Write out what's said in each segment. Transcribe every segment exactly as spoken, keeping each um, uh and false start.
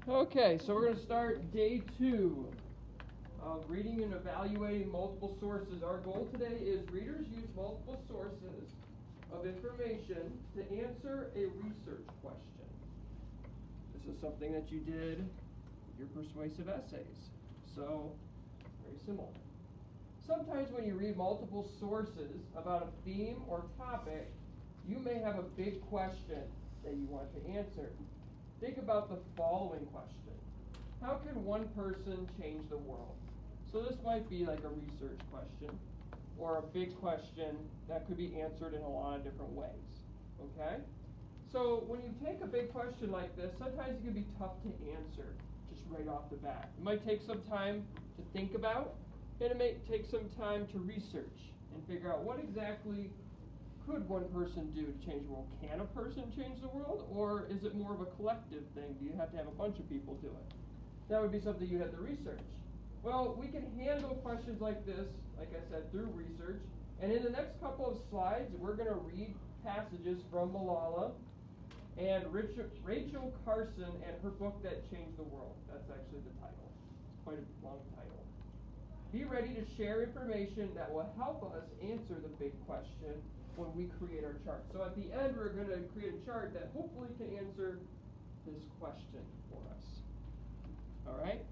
Okay, so we're going to start day two of reading and evaluating multiple sources. Our goal today is readers use multiple sources of information to answer a research question. This is something that you did with your persuasive essays. So, very similar. Sometimes when you read multiple sources about a theme or topic, you may have a big question that you want to answer. Think about the following question. How can one person change the world? So this might be like a research question or a big question that could be answered in a lot of different ways. Okay? So when you take a big question like this, sometimes it can be tough to answer just right off the bat. It might take some time to think about, and it may take some time to research and figure out what exactly could one person do to change the world? Can a person change the world, or is it more of a collective thing? Do you have to have a bunch of people do it? That would be something you have to research. Well, we can handle questions like this, like I said, through research. And in the next couple of slides, we're going to read passages from Malala and Richard, Rachel Carson and her book that changed the world. That's actually the title. It's quite a long title. Be ready to share information that will help us answer the big question when we create our chart. So at the end, we're going to create a chart that hopefully can answer this question for us. All right?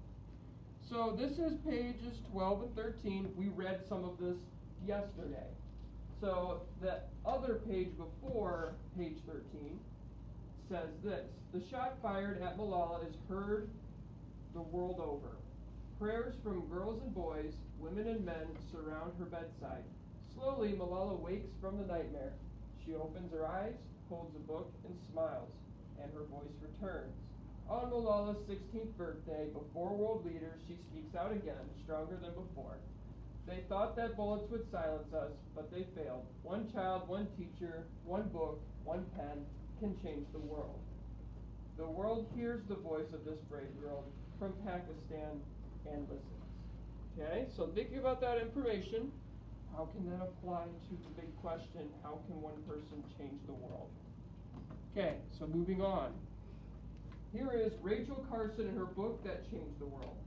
So this is pages twelve and thirteen. We read some of this yesterday. So the other page before page thirteen says this. The shot fired at Malala is heard the world over. Prayers from girls and boys, women and men surround her bedside. Slowly, Malala wakes from the nightmare. She opens her eyes, holds a book, and smiles, and her voice returns. On Malala's sixteenth birthday, before world leaders, she speaks out again, stronger than before. They thought that bullets would silence us, but they failed. One child, one teacher, one book, one pen can change the world. The world hears the voice of this brave girl from Pakistan and listens. Okay, so thinking about that information, how can that apply to the big question, how can one person change the world? Okay, so moving on. Here is Rachel Carson and her book that changed the world.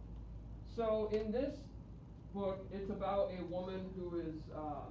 So in this book, it's about a woman who is uh,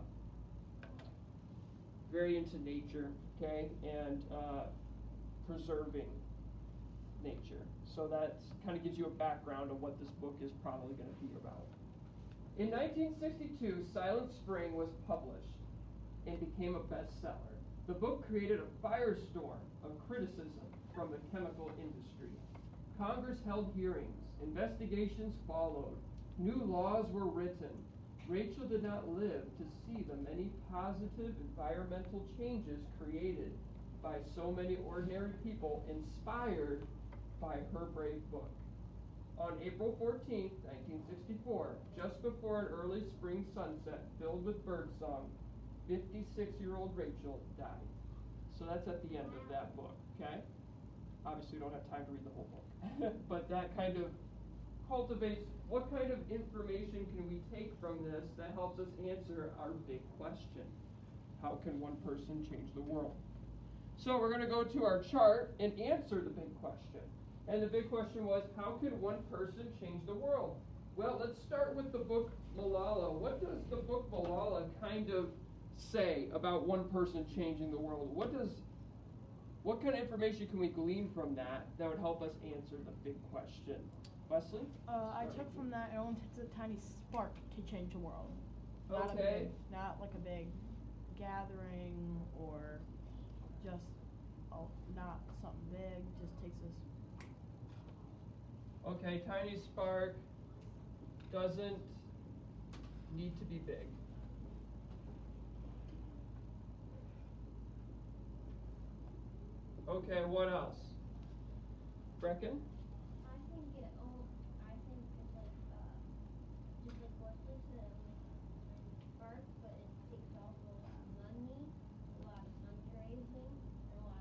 very into nature, okay, and uh, preserving nature. So that kind of gives you a background of what this book is probably going to be about. In nineteen sixty-two, Silent Spring was published and became a bestseller. The book created a firestorm of criticism from the chemical industry. Congress held hearings, investigations followed, new laws were written. Rachel did not live to see the many positive environmental changes created by so many ordinary people inspired by her brave book. On April fourteenth, nineteen sixty-four, just before an early spring sunset filled with birdsong, fifty-six-year-old Rachel died. So that's at the end of that book, okay? Obviously, we don't have time to read the whole book. But that kind of cultivates what kind of information can we take from this that helps us answer our big question. How can one person change the world? So we're going to go to our chart and answer the big question. And the big question was, how can one person change the world? Well, let's start with the book Malala. What does the book Malala kind of say about one person changing the world? What does, what kind of information can we glean from that that would help us answer the big question? Wesley? Uh, I took from that it only takes a tiny spark to change the world. Not Okay. A big, not like a big gathering or just oh, not something big. Just takes us. Okay, tiny spark doesn't need to be big. Okay, what else? Brecken? I think it. Oh, I think it's like uh, just like Wesley said, like spark, but it takes also a lot of money, a lot of fundraising, and a lot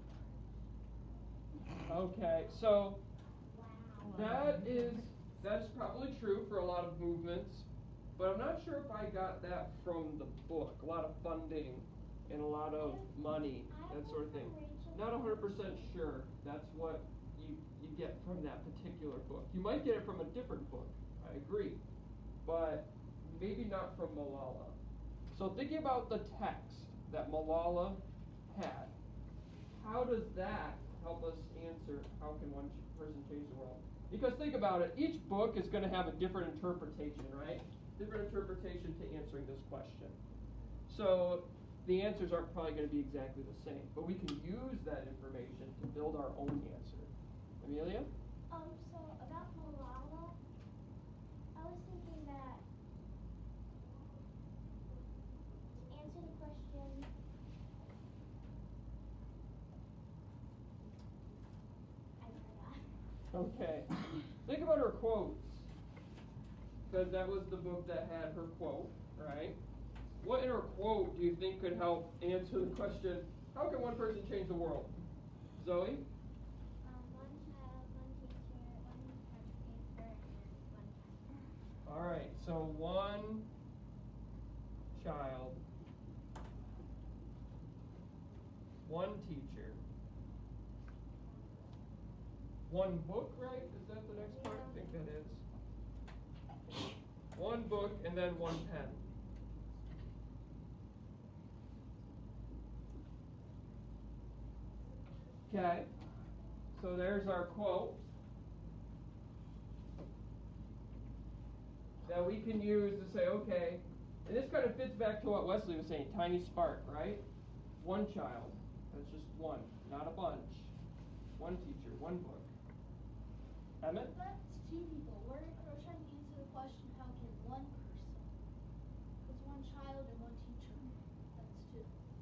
of body parts. Okay, so Wow. that is that's probably true for a lot of movements, but I'm not sure if I got that from the book. A lot of funding and a lot of money, that sort of thing. Not one hundred percent sure that's what you get from that particular book. You might get it from a different book, I agree, but maybe not from Malala. So thinking about the text that Malala had, how does that help us answer how can one person change the world? Because think about it, each book is going to have a different interpretation, right? Different interpretation to answering this question. So the answers aren't probably going to be exactly the same, but we can use that information to build our own answer. Amelia? Um, so about Malala, I was thinking that to answer the question, I forgot. Okay. Think about her quotes. Because that was the book that had her quote, right? What in her quote do you think could help answer the question, how can one person change the world? Zoe? Um, one child, one teacher, one touch paper, and one timer. All right, so one child, one teacher, one book, right? Is that the next part? I think that is. One book and then one pen. Okay, so there's our quote that we can use to say, okay, and this kind of fits back to what Wesley was saying, tiny spark, right? One child, that's just one, not a bunch. One teacher, one book. Emmett? That's two people. We're, we're trying to answer the question, how can one person? Because one child and one teacher, that's two.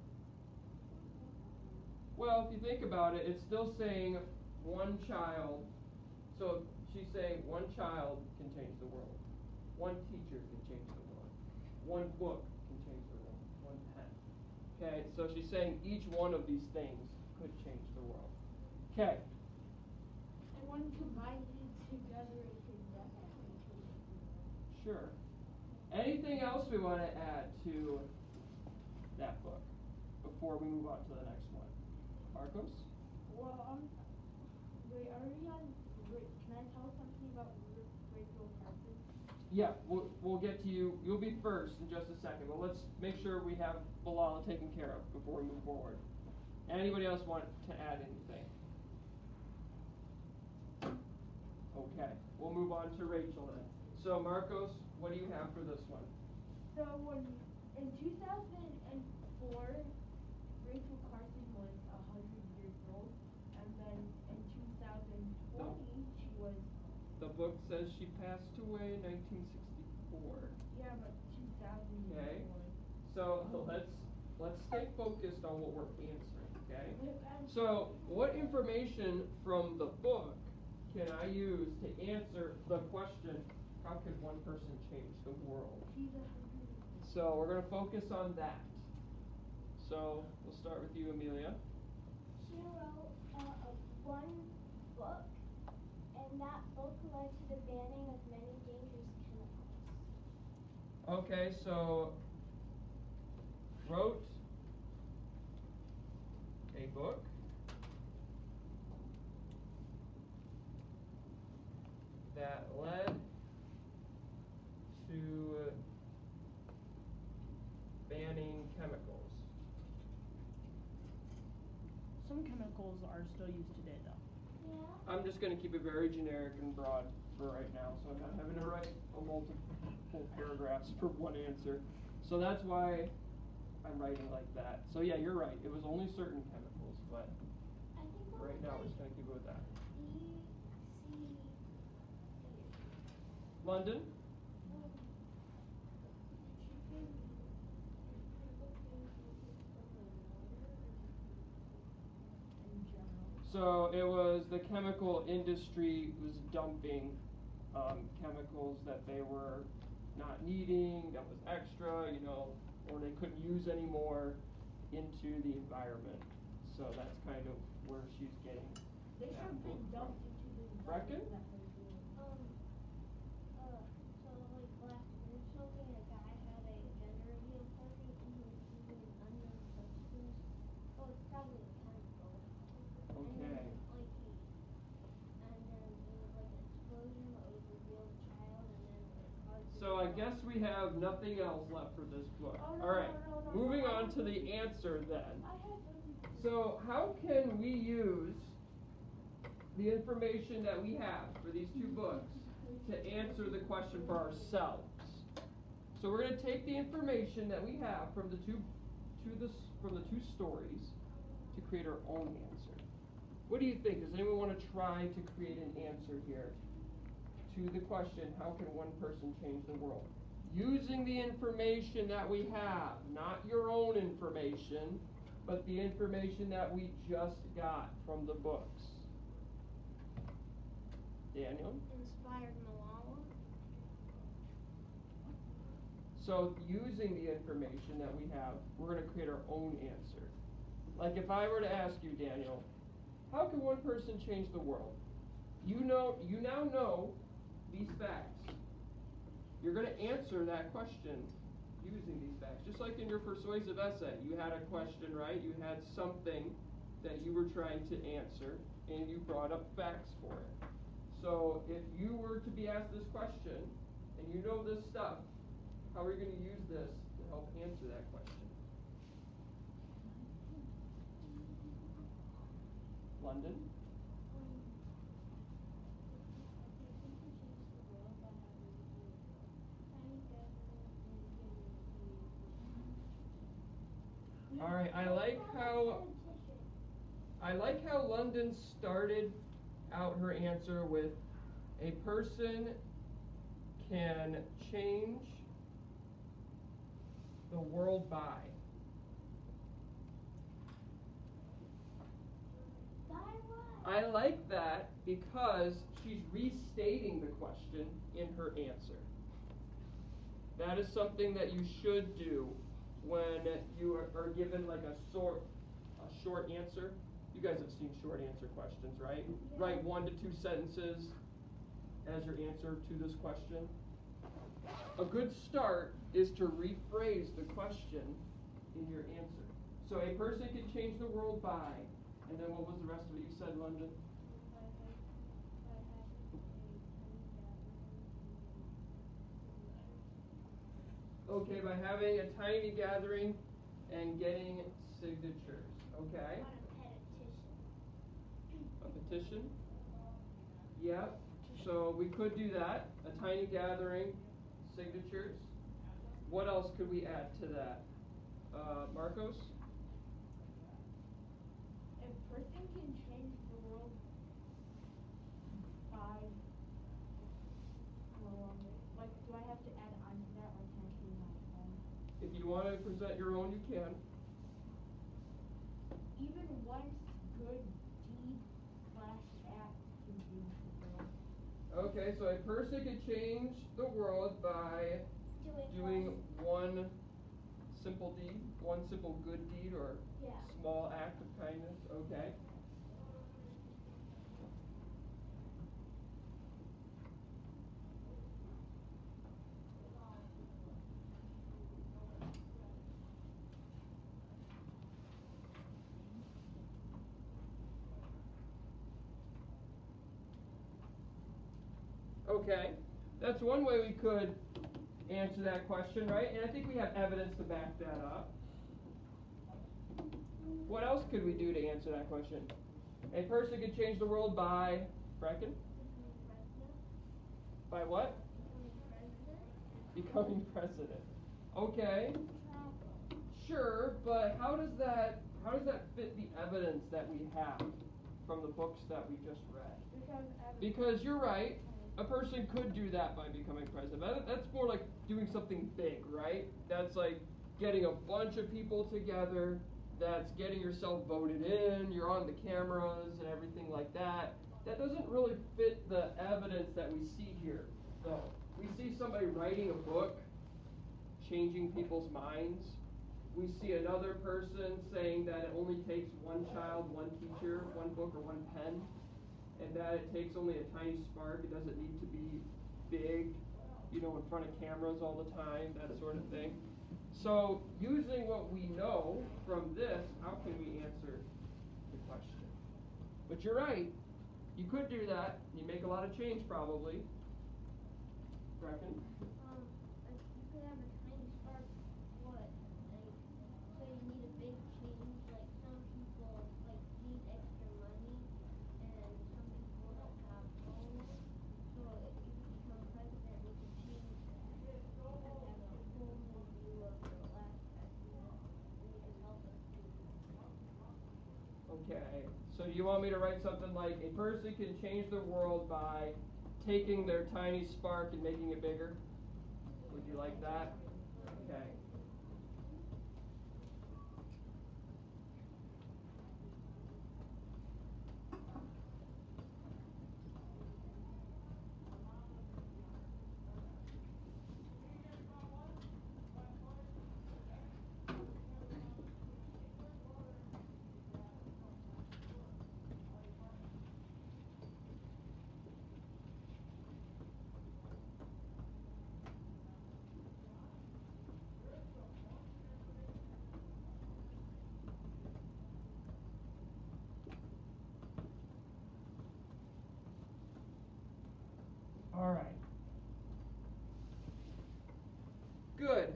Well, if you think about it, it's still saying one child. So she's saying one child can change the world. One teacher can change the world. One book can change the world. One pen. Okay, so she's saying each one of these things could change the world. Okay. And when combined together, it can definitely change the world. Sure. Anything else we want to add to that book before we move on to the next one? Marcos? Well, um, wait, are we on, wait, can I tell something about Ra- Rachel Carson? Yeah, we'll, we'll get to you. You'll be first in just a second, but let's make sure we have Malala taken care of before we move forward. Anybody else want to add anything? Okay, we'll move on to Rachel then. So Marcos, what do you have for this one? So when, in two thousand four, Rachel Carson was a hundred years old, and then in two thousand twenty, she was, The book says she passed away in nineteen sixty-four. yeah, but two thousand years Okay. old. So let's let's stay focused on what we're answering, okay? Look, I'm- So what information from the book can I use to answer the question, how can one person change the world? She's a hundred. So we're going to focus on that. So we'll start with you, Amelia. She wrote uh, a one book, and that book led to the banning of many dangerous chemicals. Okay, so wrote a book that led to banning chemicals. Some chemicals are still used today, though. Yeah. I'm just going to keep it very generic and broad for right now, so I'm not having to write a multiple paragraphs for one answer. So that's why I'm writing like that. So yeah, you're right. It was only certain chemicals, but I think it right was now we're like just going to keep it with that. E C. London? In general. So it was the chemical industry was dumping um, chemicals that they were not needing, that was extra, you know, or they couldn't use anymore into the environment. So that's kind of where she's getting They that should have book been from. dumped into the Reckon? environment that they're doing. Um, uh, so like last year or something, a guy had a gender reveal party and he was using an unknown substance. Oh, it's probably a chemical. And then, Okay. like he, and then I guess we have nothing else left for this book. Oh, no, All right, no, no, no, moving no, I on have to the something. answer then. I have something. So how can we use the information that we have for these two books to answer the question for ourselves? So we're going to take the information that we have from the two, to the, from the two stories to create our own answer. What do you think? Does anyone want to try to create an answer here to the question, how can one person change the world? Using the information that we have, not your own information, but the information that we just got from the books. Daniel? Inspired Malala. So using the information that we have, we're going to create our own answer. Like if I were to ask you, Daniel, how can one person change the world? You know, you now know these facts. You're going to answer that question using these facts. Just like in your persuasive essay, you had a question, right? You had something that you were trying to answer, and you brought up facts for it. So if you were to be asked this question, and you know this stuff, how are you going to use this to help answer that question? London? All right, I like how I like how London started out her answer with a person can change the world by. I like that because she's restating the question in her answer. That is something that you should do when you are, are given like a short, a short answer. You guys have seen short answer questions, right? Yeah. Write one to two sentences as your answer to this question. A good start is to rephrase the question in your answer. So a person can change the world by, and then what was the rest of it you said, London? Okay, by having a tiny gathering and getting signatures. Okay. A petition? Yep. So we could do that. A tiny gathering, signatures. What else could we add to that? Uh, Marcos? A person can change the world by, well, um, like, do I have to add on to that, or can I do my own? If you want to present your own, you can. Even one good deed slash act can change the world. Okay, so a person could change the world by doing one simple deed, one simple good deed, or Yeah. small act of kindness. Okay. Okay, that's one way we could answer that question, right? And I think we have evidence to back that up. What else could we do to answer that question? A person could change the world by, Bracken? By what? Becoming president. Okay. Sure, but how does that how does that fit the evidence that we have from the books that we just read? Because, Because you're right, a person could do that by becoming president. That, that's more like doing something big, right? That's like getting a bunch of people together. That's getting yourself voted in. You're on the cameras and everything like that. That doesn't really fit the evidence that we see here, though. We see somebody writing a book, changing people's minds. We see another person saying that it only takes one child, one teacher, one book, or one pen, and that it takes only a tiny spark. It doesn't need to be big, you know, in front of cameras all the time, that sort of thing. So, using what we know from this, how can we answer the question? But you're right. You could do that. You make a lot of change, probably. Bracken? Um, to have a tiny spark, what? Like, so you need a big change. Like some people like need extra money, and some people don't have phones. So if you become president, we could change that. We could have a whole new view of the last president, and you could help us do that. Okay, so do you want me to write something like, a person can change the world by taking their tiny spark and making it bigger? Would you like that? Okay. All right. Good.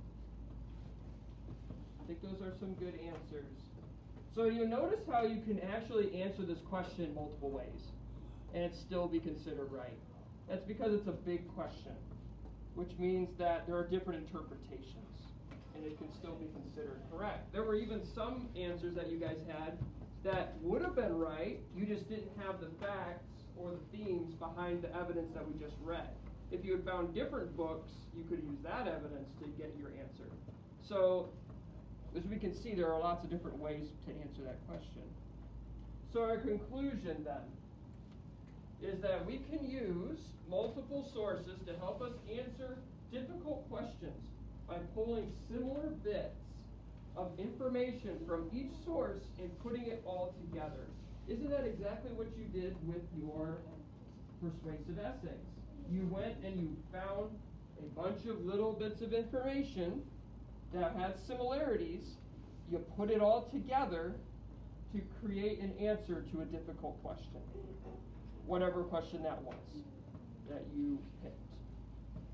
I think those are some good answers. So you notice how you can actually answer this question multiple ways and it still be considered right. That's because it's a big question, which means that there are different interpretations and it can still be considered correct. There were even some answers that you guys had that would have been right, you just didn't have the facts or the themes behind the evidence that we just read. If you had found different books, you could use that evidence to get your answer. So, as we can see, there are lots of different ways to answer that question. So our conclusion then is that we can use multiple sources to help us answer difficult questions by pulling similar bits of information from each source and putting it all together. Isn't that exactly what you did with your persuasive essays? You went and you found a bunch of little bits of information that had similarities. You put it all together to create an answer to a difficult question, whatever question that was that you picked.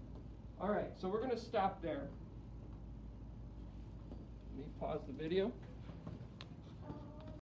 All right, so we're going to stop there. Let me pause the video.